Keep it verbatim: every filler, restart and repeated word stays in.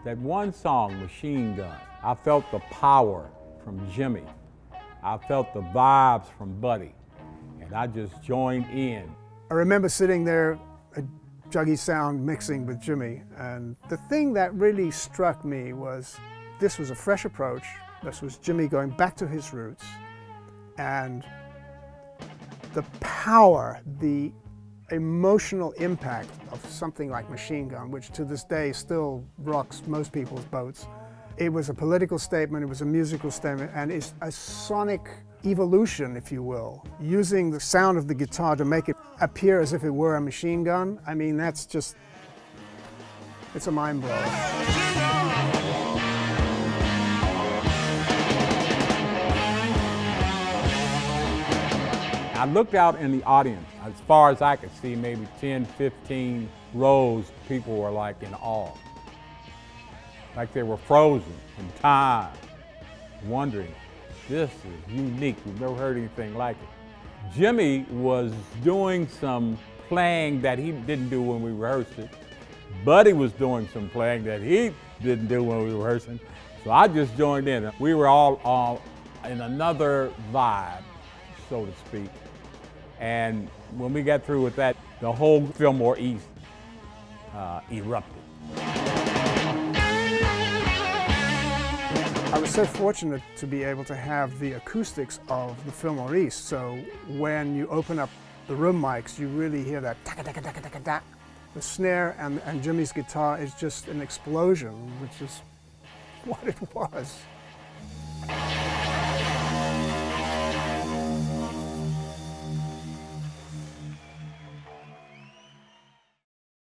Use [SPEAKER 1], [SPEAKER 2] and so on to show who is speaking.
[SPEAKER 1] That one song, Machine Gun, I felt the power from Jimmy. I felt the vibes from Buddy, and I just joined in.
[SPEAKER 2] I remember sitting there at Juggy Sound mixing with Jimmy, and the thing that really struck me was this was a fresh approach. This was Jimmy going back to his roots, and the power, the emotional impact of something like Machine Gun, which to this day still rocks most people's boats. It was a political statement, it was a musical statement, and it's a sonic evolution, if you will, using the sound of the guitar to make it appear as if it were a machine gun. I mean, that's just, it's a mind blower.
[SPEAKER 1] I looked out in the audience, as far as I could see, maybe ten, fifteen rows, people were like in awe. Like they were frozen in time, wondering, this is unique, we've never heard anything like it. Jimmy was doing some playing that he didn't do when we rehearsed it. Buddy was doing some playing that he didn't do when we were rehearsing. So I just joined in. We were all, all in another vibe, so to speak. And when we got through with that, the whole Fillmore East uh, erupted.
[SPEAKER 2] I was so fortunate to be able to have the acoustics of the Fillmore East, so when you open up the room mics, you really hear that taka taka taka taka taka. The snare and, and Jimmy's guitar is just an explosion, which is what it was.